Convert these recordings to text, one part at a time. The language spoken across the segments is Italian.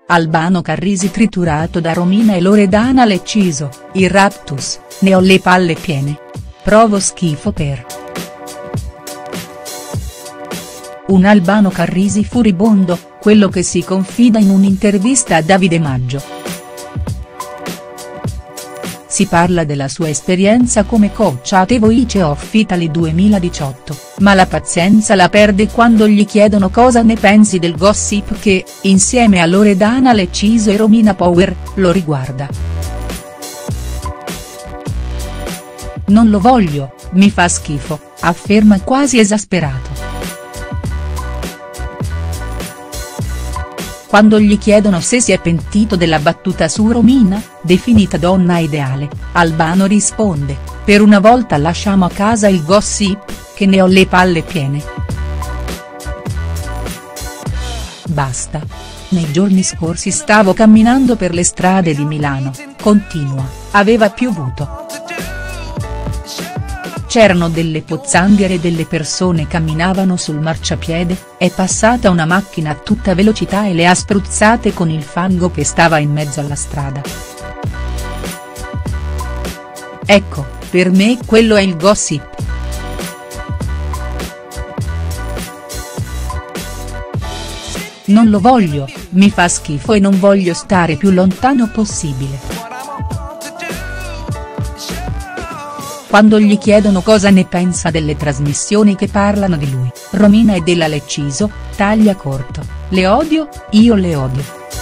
Albano Carrisi triturato da Romina e Loredana Lecciso, il raptus, ne ho le palle piene. Provo schifo per. Un Albano Carrisi furibondo, quello che si confida in un'intervista a Davide Maggio. Si parla della sua esperienza come coach a The Voice of Italy 2018, ma la pazienza la perde quando gli chiedono cosa ne pensi del gossip che, insieme a Loredana Lecciso e Romina Power, lo riguarda. Non lo voglio, mi fa schifo, afferma quasi esasperato. Quando gli chiedono se si è pentito della battuta su Romina, definita donna ideale, Albano risponde: per una volta lasciamo a casa il gossip, che ne ho le palle piene. Basta. Nei giorni scorsi stavo camminando per le strade di Milano, continua, aveva piovuto. C'erano delle pozzanghere e delle persone camminavano sul marciapiede, è passata una macchina a tutta velocità e le ha spruzzate con il fango che stava in mezzo alla strada. Ecco, per me quello è il gossip. Non lo voglio, mi fa schifo e non voglio stare più lontano possibile. Quando gli chiedono cosa ne pensa delle trasmissioni che parlano di lui, Romina e della Lecciso, taglia corto: le odio, io le odio.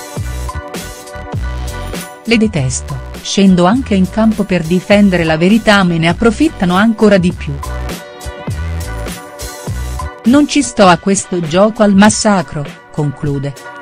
Le detesto, scendo anche in campo per difendere la verità, me ne approfittano ancora di più. Non ci sto a questo gioco al massacro, conclude.